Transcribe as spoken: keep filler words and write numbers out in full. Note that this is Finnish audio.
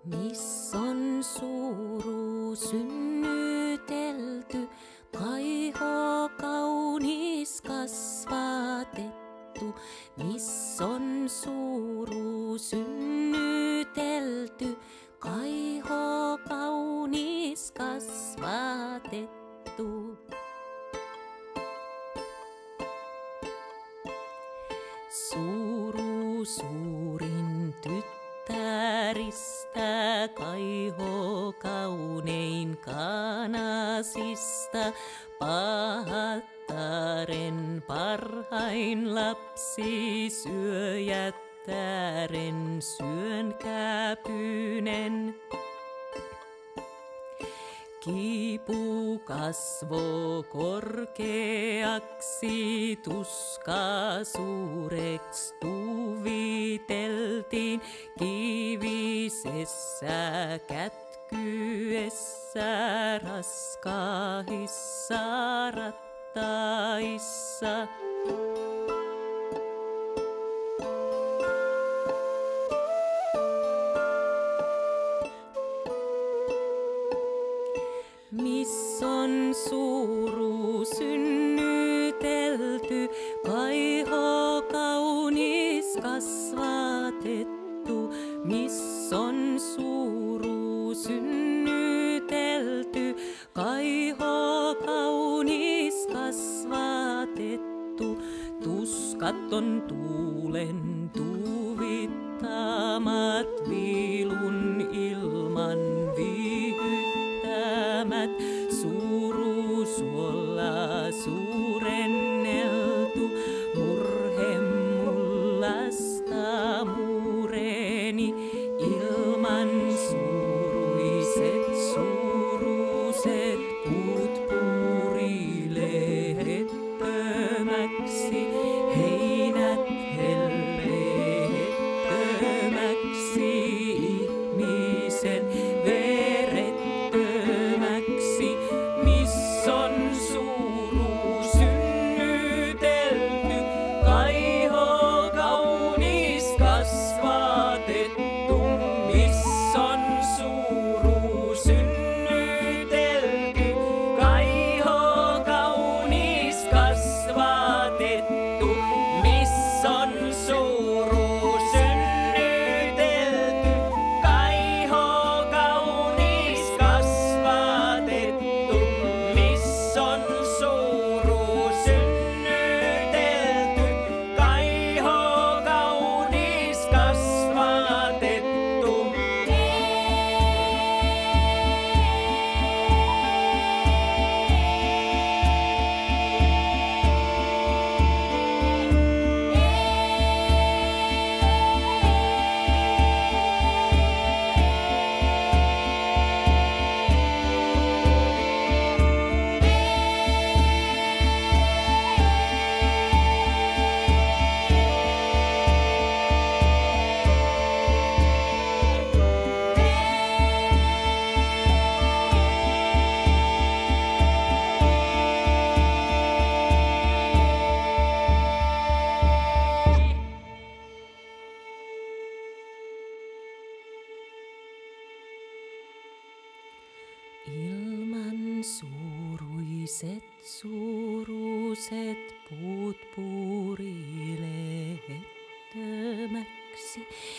Miss on suru synnytelty, kaiho kaunis kasvatettu. Miss on suru synnytelty, kaiho kaunis kasvatettu. Suru suurin tyttäristä, kaiho kaunein kanasista, pahattaren parhain lapsi, syöjättären syönkäpynen. Kipu kasvo korkeaksi, tuska suureks tuviteltiin, kivisessä kätkyessä, raskaissa rattaissa. Miss on suru synnytelty, kaiho kaunis kasvatettu. Miss on suru synnytelty, kaiho kaunis kasvatettu. Tuskat on tuulen tuvittamat, vilun ilman vihyttämät. Suru suolla suurenneltu, murhe mullasta mureni. Ilman suuruiset suuruset puut purilehettömäksi, heinät hellehettömäksi, ihmisen verettömäksi. Miss on suru synnytelty, kaiho kaunis kasvatettu. Miss on suru synnytelty, kaiho kaunis kasvatettu. Miss on suru synnytelty, kaiho kaunis kasvatettu. Miss on suru synnytelty, kaiho kaunis kasvatettu. Ilman suuruiset suuruset puut purilehettömäksi,